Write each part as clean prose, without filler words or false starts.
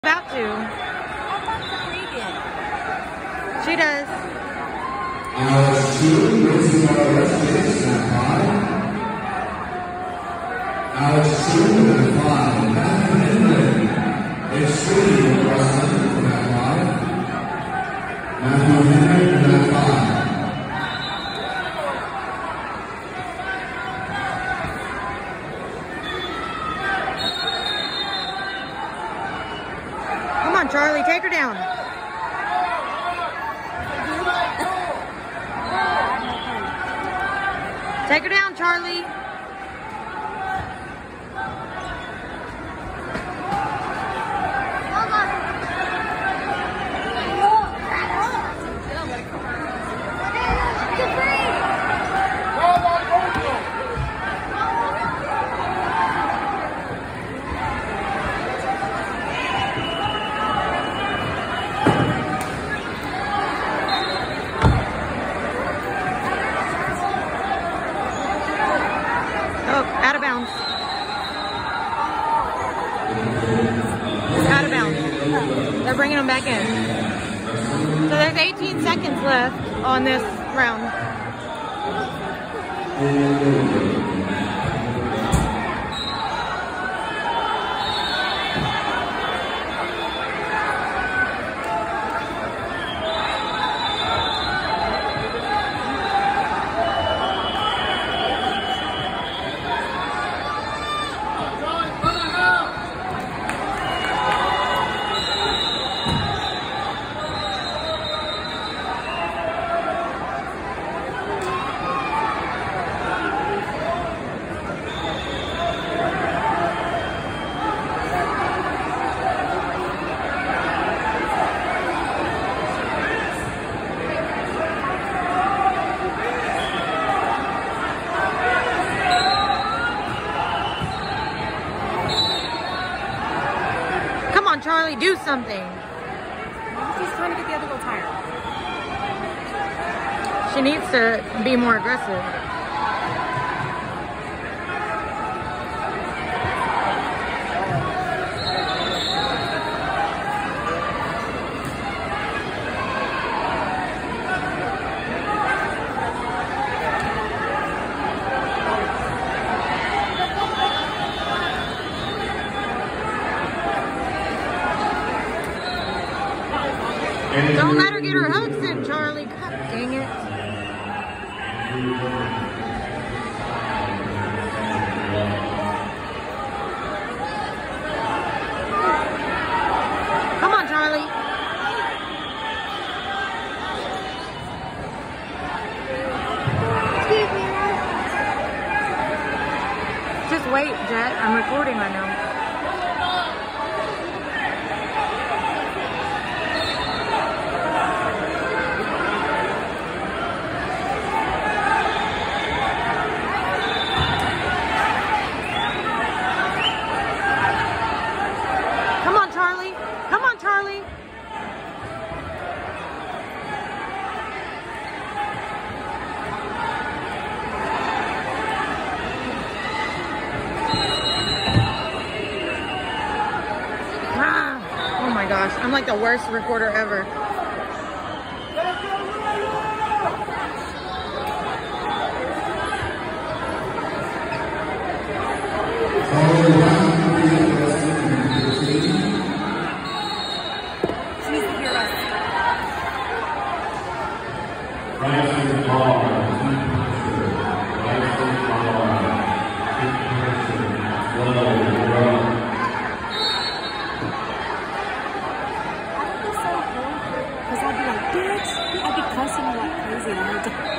About to. She does. Alex 2, Lindsay Morris, Alex 2 and 5. Matthew Henry is 3 across London from that 5. Matthew Henry from that 5. Come on, Charlie, take her down. Take her down, Charlie. Out of bounds. Out of bounds. They're bringing them back in. So there's 18 seconds left on this round. Charlie, do something. She's trying to get the other girl tired. She needs to be more aggressive. Don't let her get her hooks in, Charlie. God dang it. Come on, Charlie. Just wait, Jet. I'm recording right now. Come on, Charlie. Ah, oh my gosh, I'm like the worst recorder ever. I'd be cussing her like crazy all the time.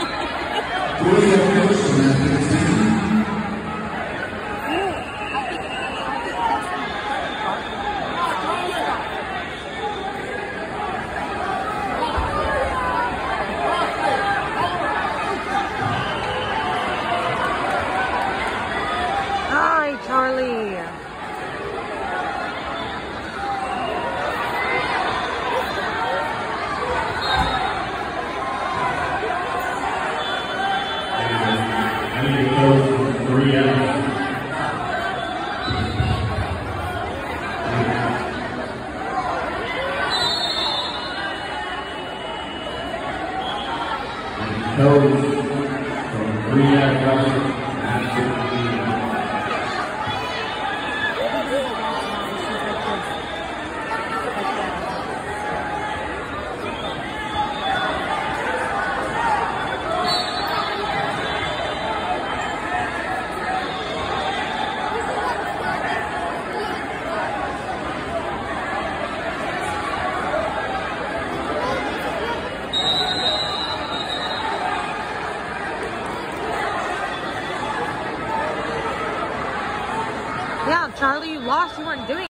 Hi, Charlie. Coach from Green Athletic, Matt 15. Yeah, Charlie, you lost. You weren't doing